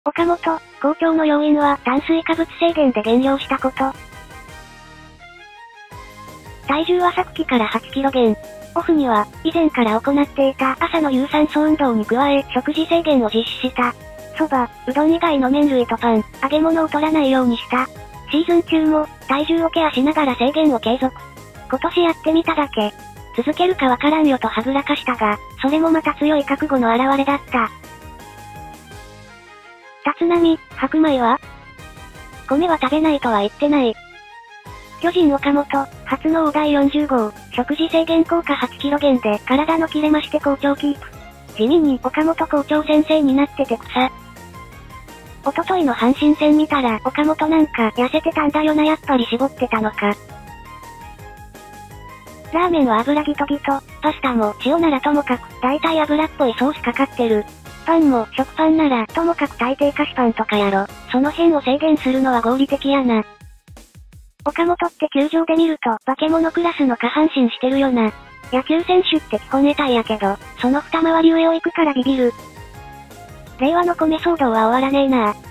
岡本、好調の要因は炭水化物制限で減量したこと。体重は昨季から8キロ減。オフには、以前から行っていた朝の有酸素運動に加え、食事制限を実施した。蕎麦、うどん以外の麺類とパン、揚げ物を取らないようにした。シーズン中も、体重をケアしながら制限を継続。今年やってみただけ。続けるかわからんよとはぐらかしたが、それもまた強い覚悟の表れだった。立浪、白米は米は食べないとは言ってない。巨人岡本、初の大台40号、食事制限効果8キロ減で体の切れまして好調キープ。地味に岡本校長先生になってて草。おとといの阪神戦見たら岡本なんか痩せてたんだよなやっぱり絞ってたのか。ラーメンは油ギトギト、パスタも塩ならともかく大体油っぽいソースかかってる。パンも食パンならともかく大抵菓子パンとかやろ。その辺を制限するのは合理的やな。岡本って球場で見ると化け物クラスの下半身してるよな。野球選手って基本得体やけど、その二回り上を行くからビビる。令和の米騒動は終わらねえな。